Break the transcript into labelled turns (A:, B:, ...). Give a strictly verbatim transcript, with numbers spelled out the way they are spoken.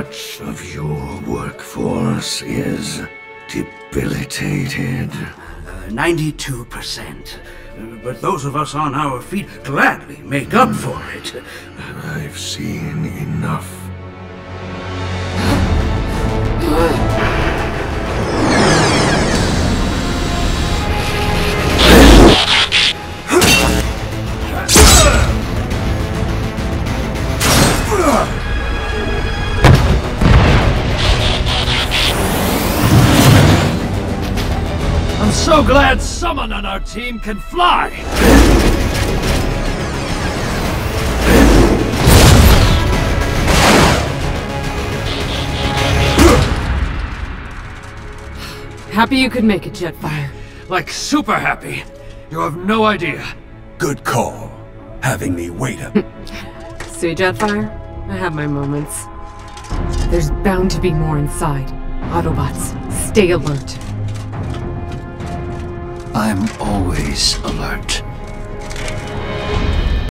A: much of your workforce is debilitated?
B: Uh, ninety-two percent. Uh, but those of us on our feet gladly make up for it.
A: I've seen enough.
C: I'm so glad someone on our team can fly!
D: Happy you could make it, Jetfire.
C: Like super happy. You have no idea.
E: Good call. Having me wait up.
D: See, Jetfire? I have my moments. There's bound to be more inside. Autobots, stay alert.
A: I'm always alert.